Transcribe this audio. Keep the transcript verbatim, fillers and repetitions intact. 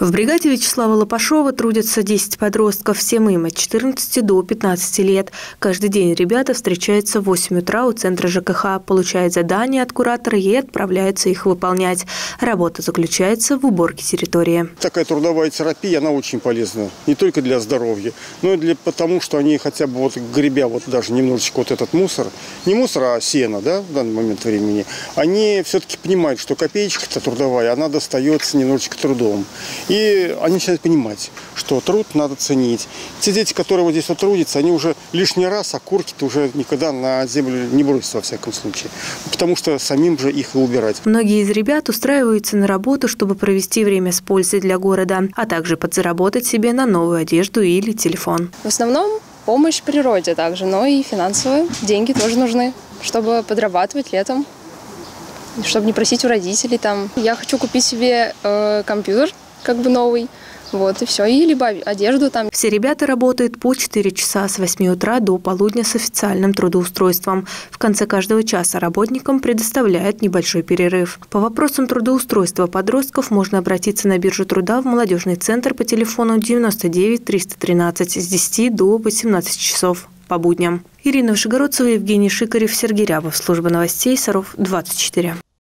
В бригаде Вячеслава Лопашова трудятся десять подростков, всем им от четырнадцати до пятнадцати лет. Каждый день ребята встречаются в восемь утра у центра ЖКХ, получают задания от куратора и отправляются их выполнять. Работа заключается в уборке территории. Такая трудовая терапия, она очень полезна. Не только для здоровья, но и для, потому, что они хотя бы вот гребя вот даже немножечко вот этот мусор, не мусор, а сено, да, в данный момент времени, они все-таки понимают, что копеечка-то трудовая, она достается немножечко трудом. И они начинают понимать, что труд надо ценить. Те дети, которые вот здесь вот трудятся, они уже лишний раз окурки-то уже никогда на землю не бросят во всяком случае. Потому что самим же их и убирать. Многие из ребят устраиваются на работу, чтобы провести время с пользой для города, а также подзаработать себе на новую одежду или телефон. В основном помощь природе также, но и финансовые. Деньги тоже нужны, чтобы подрабатывать летом, чтобы не просить у родителей там. Я хочу купить себе э, компьютер, как бы новый, вот и все, и либо одежду там. Все ребята работают по четыре часа с восьми утра до полудня с официальным трудоустройством. В конце каждого часа работникам предоставляют небольшой перерыв. По вопросам трудоустройства подростков можно обратиться на биржу труда в молодежный центр по телефону девяносто девять триста тринадцать с десяти до восемнадцати часов по будням. Ирина Вышегородцева, Евгений Шикарев, Сергей Рябов. Служба новостей Саров двадцать четыре.